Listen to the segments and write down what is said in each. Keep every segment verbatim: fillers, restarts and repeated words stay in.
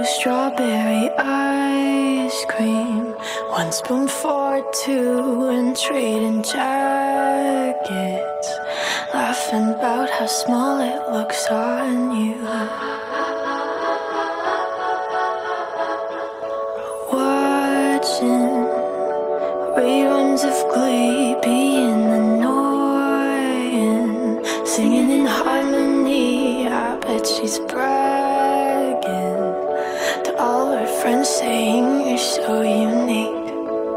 strawberry ice cream, one spoon for two, and trading jackets, laughing about how small it looks on you. Watching reruns of Glee, being annoying, singing in harmony. I bet she's bragging to all her friends, saying you're so unique.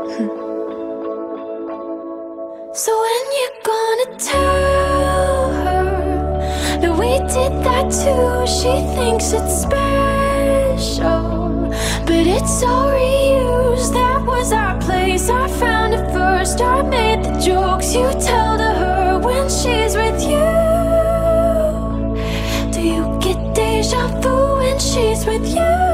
So when you gonna tell her that we did that too? She thinks it's special, but it's all reused. That was our place, I found it first. I made the jokes you tell to her when she's with you. Do you get deja vu when she's with you?